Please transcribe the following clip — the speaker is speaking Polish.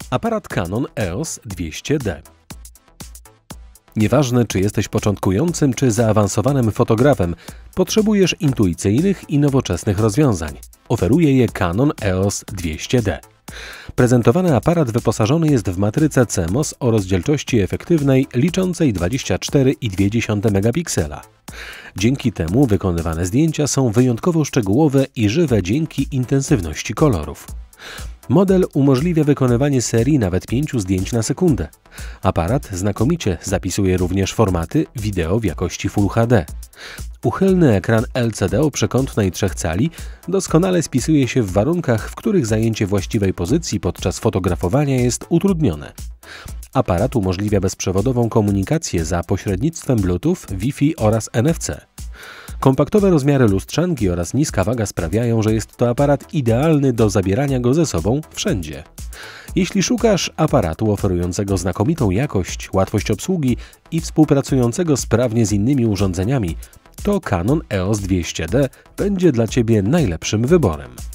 Aparat Canon EOS 200D. Nieważne, czy jesteś początkującym, czy zaawansowanym fotografem, potrzebujesz intuicyjnych i nowoczesnych rozwiązań. Oferuje je Canon EOS 200D. Prezentowany aparat wyposażony jest w matrycę CMOS o rozdzielczości efektywnej liczącej 24,2 megapiksela. Dzięki temu wykonywane zdjęcia są wyjątkowo szczegółowe i żywe dzięki intensywności kolorów. Model umożliwia wykonywanie serii nawet 5 zdjęć na sekundę. Aparat znakomicie zapisuje również formaty wideo w jakości Full HD. Uchylny ekran LCD o przekątnej 3 cali doskonale spisuje się w warunkach, w których zajęcie właściwej pozycji podczas fotografowania jest utrudnione. Aparat umożliwia bezprzewodową komunikację za pośrednictwem Bluetooth, Wi-Fi oraz NFC. Kompaktowe rozmiary lustrzanki oraz niska waga sprawiają, że jest to aparat idealny do zabierania go ze sobą wszędzie. Jeśli szukasz aparatu oferującego znakomitą jakość, łatwość obsługi i współpracującego sprawnie z innymi urządzeniami, to Canon EOS 200D będzie dla Ciebie najlepszym wyborem.